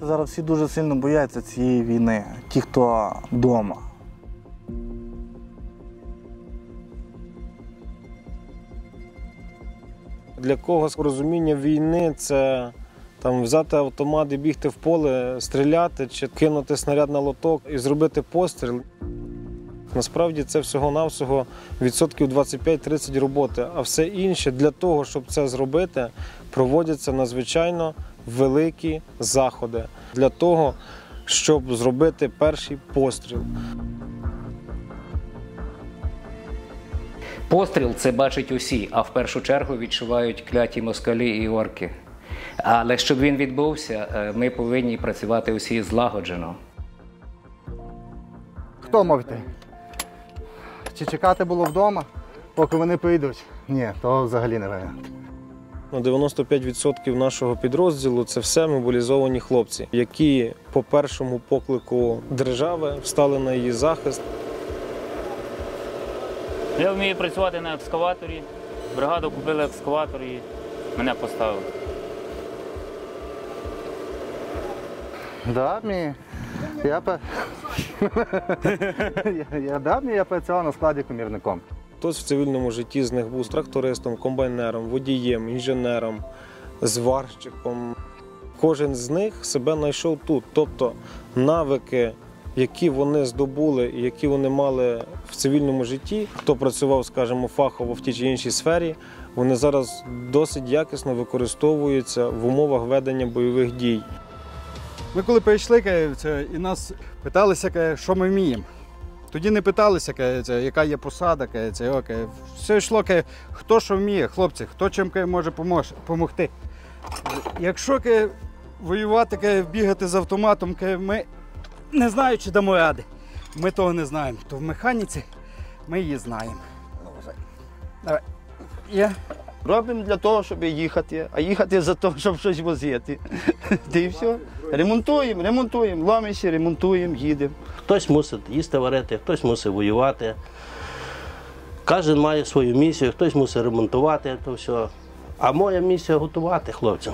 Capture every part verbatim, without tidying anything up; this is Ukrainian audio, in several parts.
Зараз всі дуже сильно бояться цієї війни, ті, хто вдома. Для когось розуміння війни – це там, взяти автомат і бігти в поле, стріляти, чи кинути снаряд на лоток і зробити постріл. Насправді це всього-навсього відсотків двадцять п'ять тридцять роботи, а все інше для того, щоб це зробити, проводяться надзвичайно великі заходи для того, щоб зробити перший постріл. Постріл – це бачать усі, а в першу чергу відчувають кляті москалі і орки. Але щоб він відбувся, ми повинні працювати усі злагоджено. Хто мав йти? Чи чекати було вдома, поки вони прийдуть? Ні, то взагалі не варіант. дев'яносто п'ять відсотків нашого підрозділу – це все мобілізовані хлопці, які по першому поклику держави встали на її захист. Я вмію працювати на екскаваторі. Бригаду купили екскаватор і мене поставили. Да, мій. Я, я, я, да, мій, я працював на складі комірником. Хтось в цивільному житті з них був трактористом, комбайнером, водієм, інженером, зварщиком. Кожен з них себе знайшов тут. Тобто навики, які вони здобули і які вони мали в цивільному житті, хто працював, скажімо, фахово в тій чи іншій сфері, вони зараз досить якісно використовуються в умовах ведення бойових дій. Ми коли прийшли, і нас питалися, що ми вміємо. Тоді не питалися, яка є посада, все йшло, хто що вміє, хлопці, хто чим може допомогти. Якщо воювати, бігати з автоматом, ми не знаю, чи дамо ради. Ми того не знаємо. То в механіці ми її знаємо. Давай. Є. Робимо для того, щоб їхати, а їхати за те, щоб щось возити. І все. Ремонтуємо, ремонтуємо, ломимося, ремонтуємо, їдемо. Хтось мусить їсти варити, хтось мусить воювати. Кожен має свою місію, хтось мусить ремонтувати то все. А моя місія – готувати хлопцям.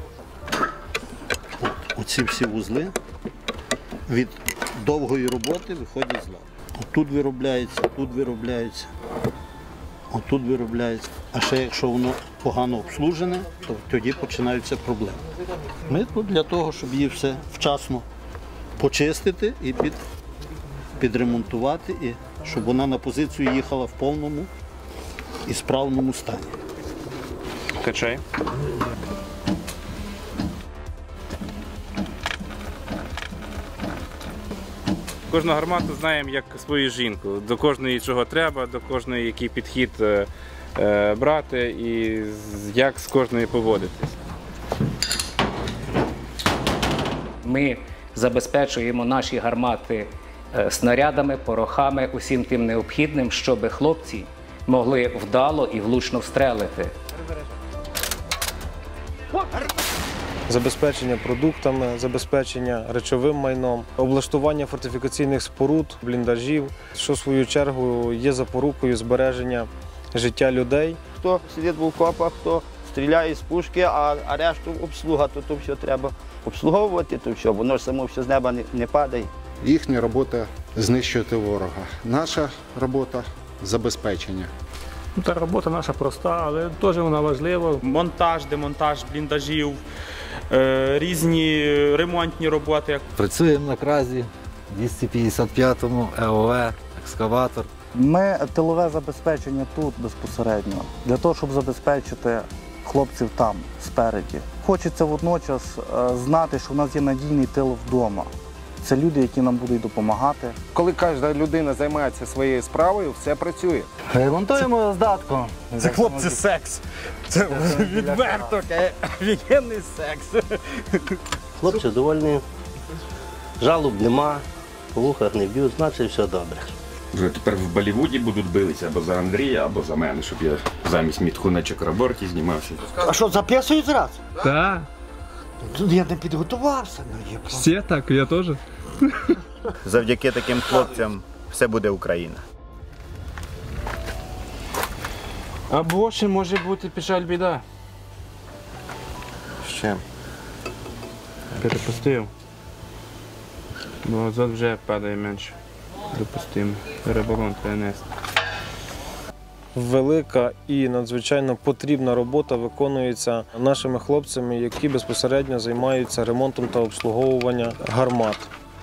Оці всі вузли від довгої роботи виходять з ладу. Тут виробляється, тут виробляється, отут виробляється. А ще якщо воно погано обслужене, то тоді починаються проблеми. Ми тут для того, щоб її все вчасно почистити і під, підремонтувати, і щоб вона на позицію їхала в повному і справному стані. Качай. Кожну гармату знаємо як свою жінку. До кожної чого треба, до кожної який підхід е, брати і як з кожною поводитись. Ми забезпечуємо наші гармати снарядами, порохами, усім тим необхідним, щоб хлопці могли вдало і влучно встрелити. Забезпечення продуктами, забезпечення речовим майном, облаштування фортифікаційних споруд, бліндажів, що в свою чергу є запорукою збереження життя людей. Хто сидить в окопах, хто стріляє з пушки, а, а решту обслуга, то, то все треба обслуговувати, то все, воно ж само все з неба не, не падає. Їхня робота – знищувати ворога. Наша робота – забезпечення. Та робота наша проста, але теж вона важлива. Монтаж, демонтаж бліндажів, різні ремонтні роботи. Працюємо на кразі, двісті п'ятдесят п'ятому, Е О Е, екскаватор. Ми тилове забезпечення тут безпосередньо, для того, щоб забезпечити хлопців там, спереді. Хочеться водночас знати, що в нас є надійний тил вдома. Це люди, які нам будуть допомагати. Коли кожна людина займається своєю справою, все працює. Ремонтуємо здатку. Це хлопці секс. Це відверто, офігенний секс. Хлопці довольні, жалоб нема, по вухах не б'ють, значить все добре. Вже тепер в Боллівуді будуть билися або за Андрія, або за мене, щоб я замість Мітху на Чакраборті знімався. А що, записують зразу? Так. Я не підготувався. Всі так, я теж. Завдяки таким хлопцям все буде Україна. Або ще може бути печаль біда. З чим? Перепустив. Бо азот вже падає менше. Допустимо. Перебалон треба нести. Велика і надзвичайно потрібна робота виконується нашими хлопцями, які безпосередньо займаються ремонтом та обслуговуванням гармат.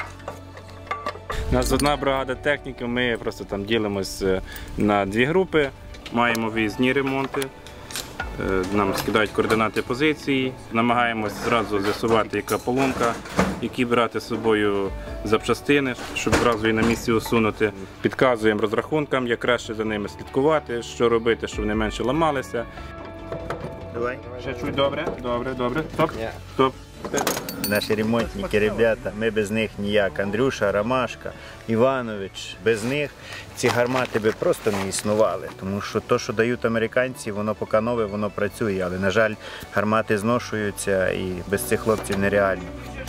У нас одна бригада техніки, ми просто там ділимося на дві групи, маємо виїзні ремонти, нам скидають координати позиції, намагаємося одразу з'ясувати, яка поломка, які брати з собою запчастини, щоб одразу її на місці усунути. Підказуємо розрахункам, як краще за ними слідкувати, що робити, щоб вони менше ламалися. Давай. Ще чуть добре, добре, добре. Стоп, стоп. Наші ремонтники, ребята, ми без них ніяк. Андрюша, Ромашка, Іванович, без них ці гармати би просто не існували. Тому що те, що дають американці, воно поки нове, воно працює. Але, на жаль, гармати зношуються і без цих хлопців нереально.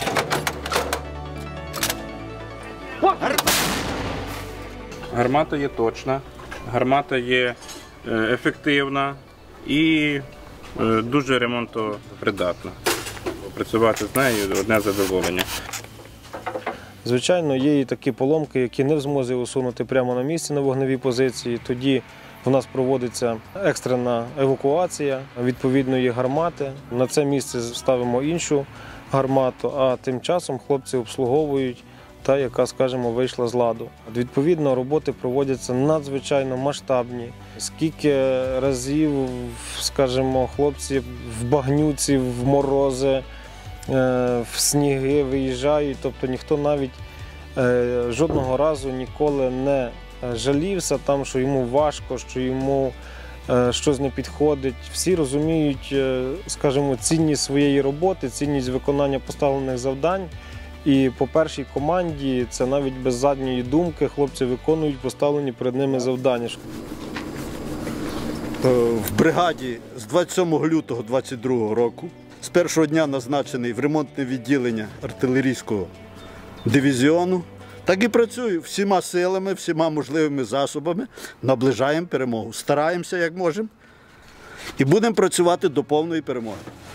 Гармата є точна, гармата є ефективна і дуже ремонтопридатна. Працювати з нею – одне задоволення. Звичайно, є і такі поломки, які не в змозі усунути прямо на місці на вогневій позиції. Тоді в нас проводиться екстрена евакуація відповідної гармати. На це місце ставимо іншу гармату, а тим часом хлопці обслуговують та, яка, скажімо, вийшла з ладу. Відповідно, роботи проводяться надзвичайно масштабні. Скільки разів, скажімо, хлопці в багнюці, в морози, в сніги виїжджають, тобто ніхто навіть жодного разу ніколи не жалівся там, що йому важко, що йому щось не підходить. Всі розуміють, скажімо, цінність своєї роботи, цінність виконання поставлених завдань. І по першій команді, це навіть без задньої думки, хлопці виконують поставлені перед ними завдання. В бригаді з двадцять сьомого лютого двадцять другого року з першого дня назначений в ремонтне відділення артилерійського дивізіону. Так і працюю всіма силами, всіма можливими засобами, наближаємо перемогу. Стараємося, як можемо, і будемо працювати до повної перемоги.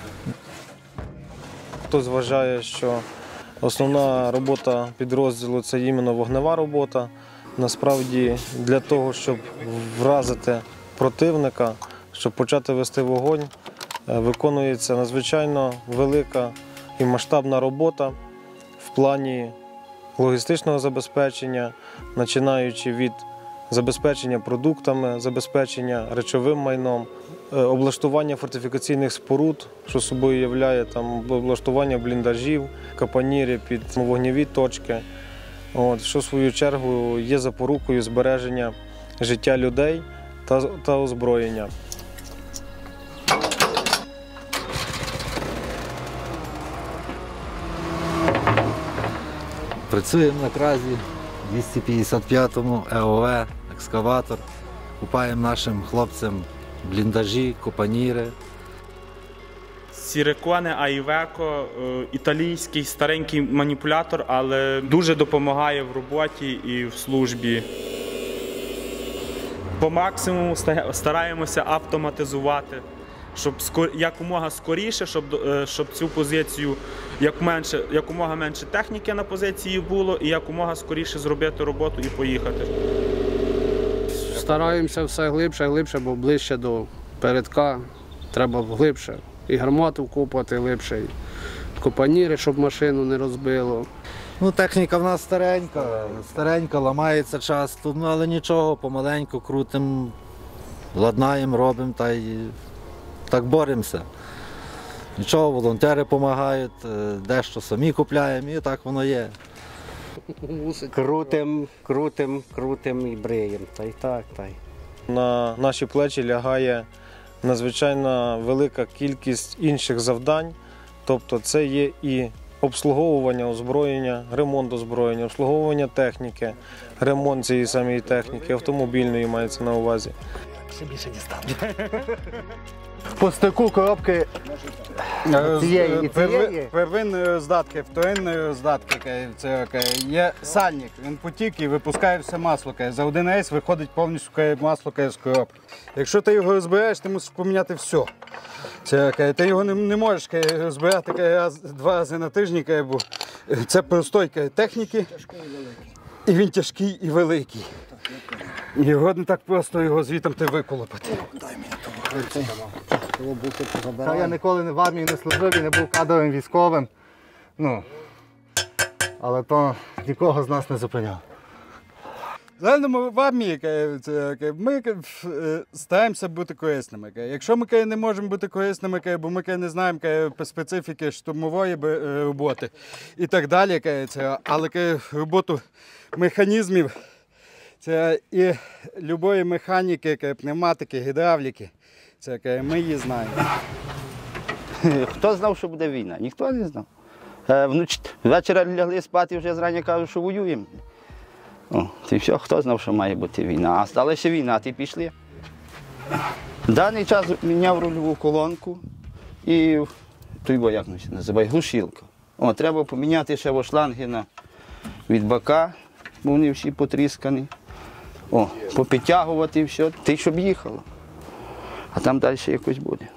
Хтось вважає, що основна робота підрозділу – це іменно вогнева робота. Насправді, для того, щоб вразити противника, щоб почати вести вогонь, виконується надзвичайно велика і масштабна робота в плані логістичного забезпечення, починаючи від забезпечення продуктами, забезпечення речовим майном, облаштування фортифікаційних споруд, що собою являє там облаштування бліндажів, капоніри під вогневі точки, от, що в свою чергу є запорукою збереження життя людей та, та озброєння. Працюємо на кразі двісті п'ятдесят п'ятому Е О В, екскаватор. Купаємо нашим хлопцям бліндажі, капоніри. Сіреконе Айвеко, італійський старенький маніпулятор, але дуже допомагає в роботі і в службі. По максимуму стараємося автоматизувати, щоб якомога скоріше, щоб, щоб цю позицію як менше, якомога менше техніки на позиції було і якомога скоріше зробити роботу і поїхати. Стараємося все глибше, глибше, бо ближче до передка треба глибше. І гармату вкопати глибше, і капоніри, щоб машину не розбило. Ну, техніка в нас старенька, старенька, ламається часто, ну, але нічого, помаленьку крутимо, ладнаємо, робимо та й так боремося. Нічого, волонтери допомагають, дещо самі купляємо і так воно є. Крутим, крутим, крутим і бриєм. Та й так, та й. На наші плечі лягає надзвичайно велика кількість інших завдань, тобто це є і обслуговування озброєння, ремонт озброєння, обслуговування техніки, ремонт цієї самої техніки, автомобільної мається на увазі. Ще більше дістане. По стику коробки цієї і цієї. Первинної здатки, вторинної здатки, це є сальник, він потік і випускає все масло. За один рейс виходить повністю масло з коробки. Якщо ти його розбираєш, ти мусиш поміняти все. Це, каже, ти його не, не можеш каже, збирати каже, раз, два рази на тиждень, каже, бо це простой каже, техніки. І він тяжкий і великий. І його не так просто його звітом ти виколопати. Та я ніколи не в армії не служив і не був кадровим військовим. Ну, але то нікого з нас не зупиняв. Взагалі ми в армії каже, це, каже, ми каже, стараємося бути корисними. Каже. Якщо ми каже, не можемо бути корисними, каже, бо ми каже, не знаємо каже, специфіки штурмової роботи і так далі, каже, це, але каже, роботу механізмів це і любої механіки, каже, пневматики, гідравліки, це, каже, ми її знаємо. Хто знав, що буде війна? Ніхто не знав. Вночі, ввечері лягли спати, вже зрання кажуть, що воюємо. О, і все, хто знав, що має бути війна. А сталася війна, ти пішли. В даний час міняв рульову колонку і той бо, як називає, глушилка. О, треба поміняти ще шланги на від бака, бо вони всі потріскані. О, попідтягувати все, ти щоб їхало. А там далі якось буде.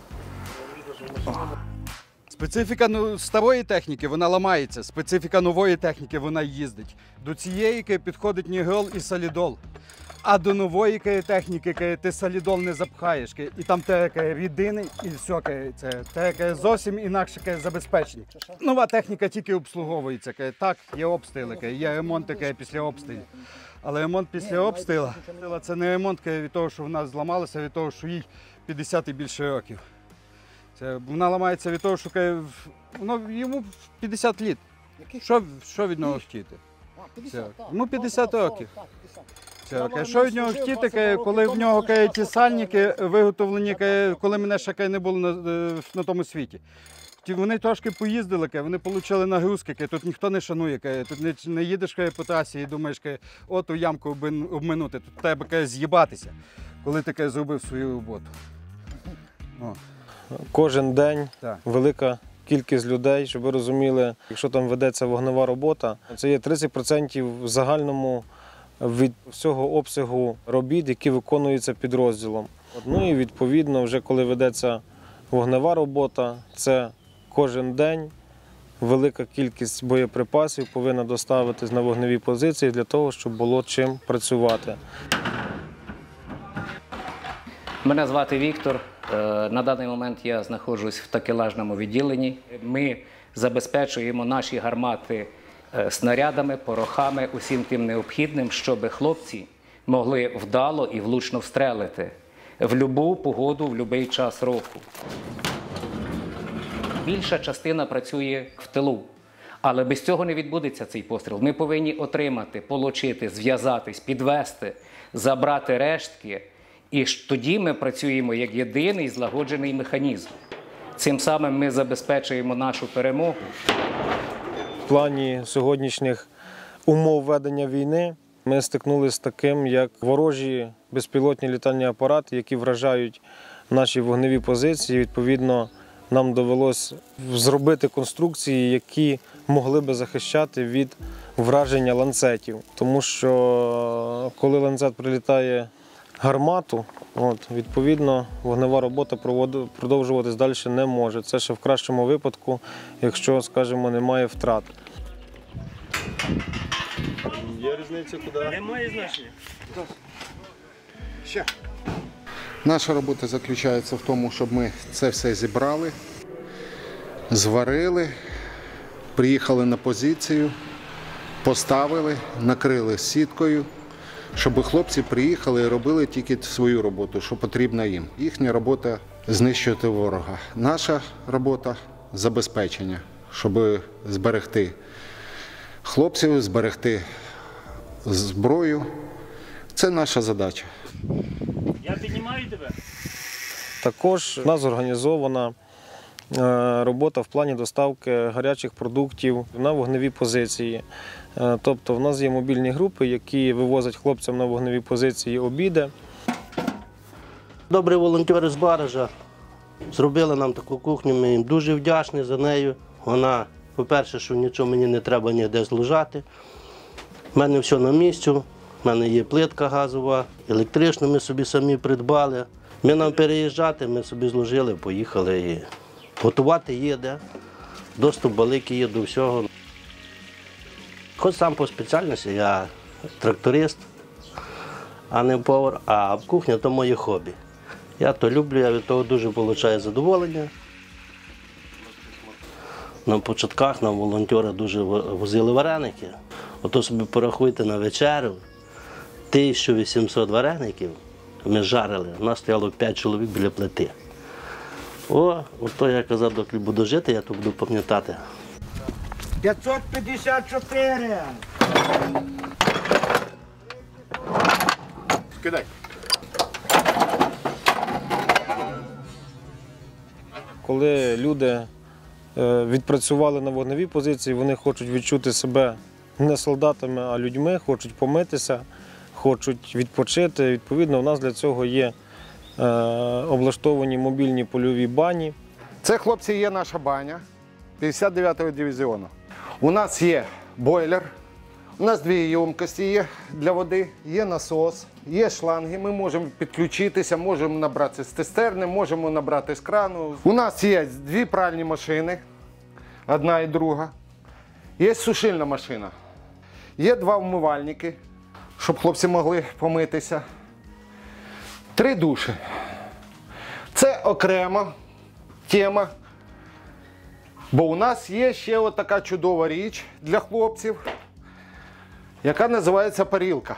Специфіка ну, старої техніки, вона ламається, специфіка нової техніки, вона їздить. До цієї підходить нігрол і солідол. А до нової техніки ти солідол не запхаєш. І там те рідини і все, це те зовсім інакше забезпечення. Нова техніка тільки обслуговується. Так, є обстріли, є ремонти після обстрілів. Але ремонт після обстрілу – це не ремонт від того, що вона зламалася, від того, що їй п'ятдесят і більше років. Це, вона ламається від того, що воно, йому п'ятдесят літ. Що, що від нього хотіти? Йому п'ятдесят років. Це, що від нього хотіти, коли в нього ті сальники виготовлені, коли мене ще не було на, на тому світі. Вони трошки поїздили, вони отримали нагрузки, тут ніхто не шанує, тут не їдеш по трасі і думаєш, о, ту ямку обминути, тут треба з'їбатися, коли ти зробив свою роботу. О. Кожен день так. Велика кількість людей, щоб ви розуміли, якщо там ведеться вогнева робота, це є тридцять відсотків в загальному від всього обсягу робіт, які виконуються підрозділом. Ну і відповідно, вже коли ведеться вогнева робота, це кожен день велика кількість боєприпасів повинна доставитись на вогневі позиції для того, щоб було чим працювати. Мене звати Віктор. На даний момент я знаходжусь в такелажному відділенні. Ми забезпечуємо наші гармати снарядами, порохами, усім тим необхідним, щоб хлопці могли вдало і влучно встрелити в будь-яку погоду, в будь-який час року. Більша частина працює в тилу, але без цього не відбудеться цей постріл. Ми повинні отримати, получити, зв'язатись, підвести, забрати рештки. І тоді ми працюємо як єдиний злагоджений механізм. Цим самим ми забезпечуємо нашу перемогу. В плані сьогоднішніх умов ведення війни ми стикнулися з таким, як ворожі безпілотні літальні апарати, які вражають наші вогневі позиції. Відповідно, нам довелося зробити конструкції, які могли би захищати від враження ланцетів. Тому що коли ланцет прилітає гармату, от, відповідно, вогнева робота продовжуватись далі не може. Це ще в кращому випадку, якщо, скажімо, немає втрат. Є різниця куди? Немає значення. Ще. Наша робота заключається в тому, щоб ми це все зібрали, зварили, приїхали на позицію, поставили, накрили сіткою, щоб хлопці приїхали і робили тільки свою роботу, що потрібно їм. Їхня робота – знищувати ворога. Наша робота – забезпечення, щоб зберегти хлопців, зберегти зброю. Це наша задача. Я піднімаю тебе. Також у нас організована робота в плані доставки гарячих продуктів на вогневі позиції. Тобто в нас є мобільні групи, які вивозять хлопцям на вогневі позиції обіди. Добрі волонтери з Баража зробили нам таку кухню, ми їм дуже вдячні за нею. Вона, по-перше, що нічого мені не треба ніде зложати. У мене все на місці, у мене є плитка газова, електричну ми собі самі придбали. Ми нам переїжджати, ми собі зложили, поїхали і готувати є де. Доступ великий є до всього. Хоч сам по спеціальності, я тракторист, а не повар, а кухня – то моє хобі. Я то люблю, я від того дуже отримую задоволення. На початках нам волонтери дуже возили вареники. Ото собі порахуйте на вечерю, тисяча вісімсот вареників ми жарили, у нас стояло п'ять чоловік біля плити. О, ото я казав, доки буду жити, я то буду пам'ятати. п'ятсот п'ятдесят чотири. Скидай. Коли люди е, відпрацювали на вогневій позиції, вони хочуть відчути себе не солдатами, а людьми, хочуть помитися, хочуть відпочити. Відповідно, у нас для цього є е, облаштовані мобільні польові бані. Це, хлопці, є наша баня п'ятдесят дев'ятого дивізіону. У нас є бойлер, у нас дві ємкості є для води, є насос, є шланги, ми можемо підключитися, можемо набрати з цистерни, можемо набрати з крану. У нас є дві пральні машини, одна і друга. Є сушильна машина. Є два вмивальники, щоб хлопці могли помитися. Три душі. Це окрема тема. Бо у нас є ще от така чудова річ для хлопців, яка називається парілка.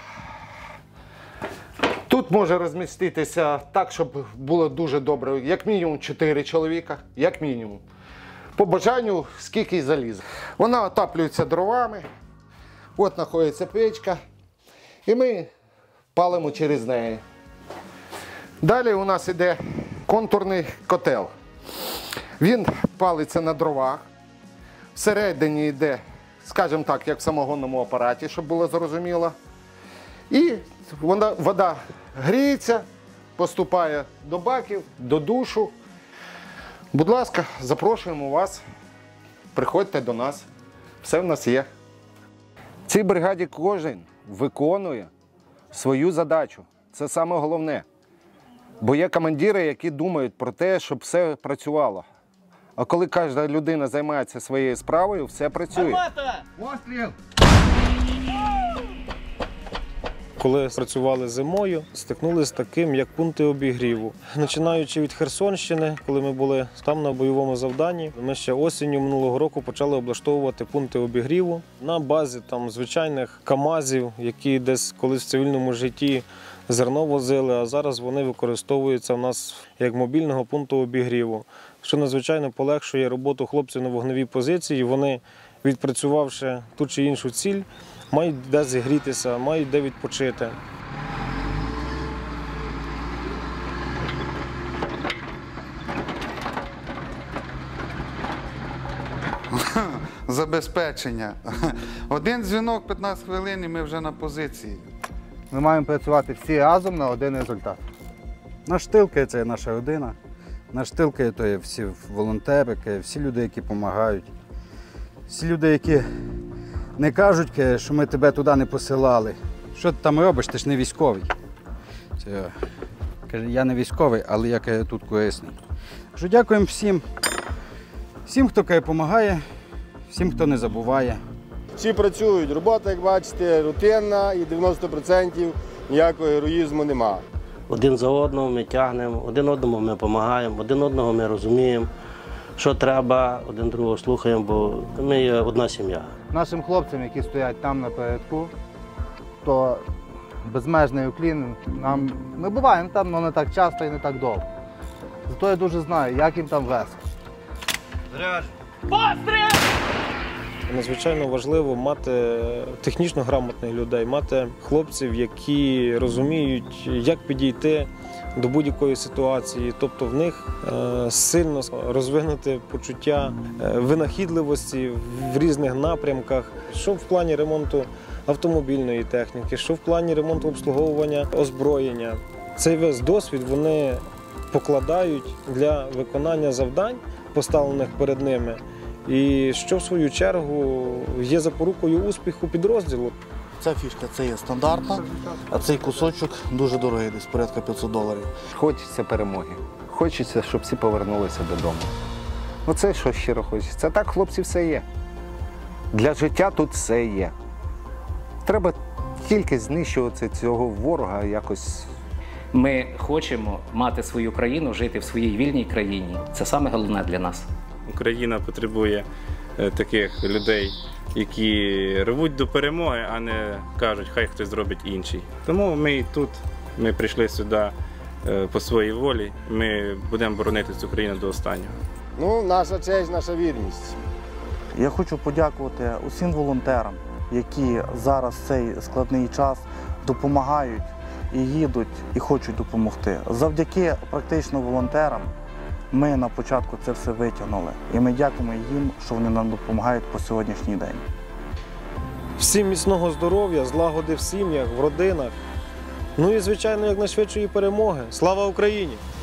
Тут може розміститися так, щоб було дуже добре, як мінімум чотири чоловіка, як мінімум. По бажанню, скільки й залізе. Вона отаплюється дровами, от знаходиться печка, і ми палимо через неї. Далі у нас йде контурний котел. Він палиться на дровах, всередині йде, скажімо так, як в самогонному апараті, щоб було зрозуміло. І вода, вода гріється, поступає до баків, до душу. Будь ласка, запрошуємо вас, приходьте до нас, все в нас є. В цій бригаді кожен виконує свою задачу, це саме головне. Бо є командири, які думають про те, щоб все працювало. А коли кожна людина займається своєю справою, все працює. Гармата! Постріл! Коли працювали зимою, стикнулися з таким, як пункти обігріву. Починаючи від Херсонщини, коли ми були там на бойовому завданні, ми ще осінню минулого року почали облаштовувати пункти обігріву на базі там звичайних КАМАЗів, які десь колись в цивільному житті зерно возили, а зараз вони використовуються в нас як мобільного пункту обігріву, що надзвичайно полегшує роботу хлопців на вогневій позиції. Вони, відпрацювавши ту чи іншу ціль, мають де зігрітися, мають де відпочити. Забезпечення. Один дзвінок, п'ятнадцять хвилин і ми вже на позиції. Ми маємо працювати всі разом на один результат. Наш тилка – це наша родина. Наш тилка – це всі волонтери, всі люди, які допомагають. Всі люди, які не кажуть, що ми тебе туди не посилали. Що ти там робиш, ти ж не військовий. Це, каже, я не військовий, але я каже, тут корисний. Що дякуємо всім, всім, хто допомагає, всім, хто не забуває. Всі працюють, робота, як бачите, рутинна і дев'яносто відсотків ніякого героїзму нема. Один за одного ми тягнемо, один одному ми допомагаємо, один одного ми розуміємо, що треба, один другого слухаємо, бо ми є одна сім'я. Нашим хлопцям, які стоять там напередку, то безмежний уклін. Нам... Ми буваємо там, але не так часто і не так довго. Зато я дуже знаю, як їм там весело. Постріл! Надзвичайно важливо мати технічно грамотних людей, мати хлопців, які розуміють, як підійти до будь-якої ситуації. Тобто в них сильно розвинути почуття винахідливості в різних напрямках, що в плані ремонту автомобільної техніки, що в плані ремонту обслуговування озброєння. Цей весь досвід вони покладають для виконання завдань, поставлених перед ними, і що в свою чергу є запорукою успіху підрозділу. Ця фішка це є стандартна, а цей кусочок дуже дорогий, десь порядка п'ятсот доларів. Хочеться перемоги. Хочеться, щоб всі повернулися додому. Оце, що щиро хочеться. Так, хлопці, все є. Для життя тут все є. Треба тільки знищувати цього ворога якось. Ми хочемо мати свою країну, жити в своїй вільній країні. Це саме головне для нас. Україна потребує таких людей, які рвуть до перемоги, а не кажуть, хай хтось зробить інший. Тому ми і тут, ми прийшли сюди по своїй волі, ми будемо боронити цю країну до останнього. Ну, наша честь, наша вірність. Я хочу подякувати усім волонтерам, які зараз в цей складний час допомагають і їдуть, і хочуть допомогти. Завдяки практично волонтерам ми на початку це все витягнули. І ми дякуємо їм, що вони нам допомагають по сьогоднішній день. Всім міцного здоров'я, злагоди в сім'ях, в родинах. Ну і, звичайно, якнайшвидшої перемоги. Слава Україні!